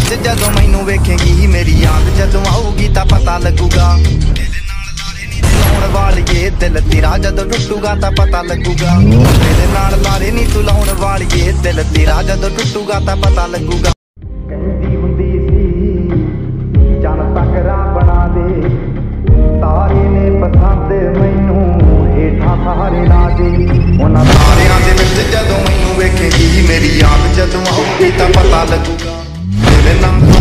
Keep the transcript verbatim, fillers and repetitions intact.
विच जदों मैनू वेखेगी मेरी याद जदों आऊगी तां पता लगूगा। लाउण वालिए दिल तेरा जदों टुटूगा तां पता लगूगा। मेरे नाल लारे नी तू लाउण वालिए दिल तेरा जदों टुटूगा तां पता लगूगा। कहंदी हुंदी सी जान तकरा बना दे, तारे ने पसंद मैनू हेठां सहारे ला दे। उन्हां तारियां दे विच जदों मैनू वेखेगी मेरी याद जदों आऊगी तां पता लगूगा। मेरे नाल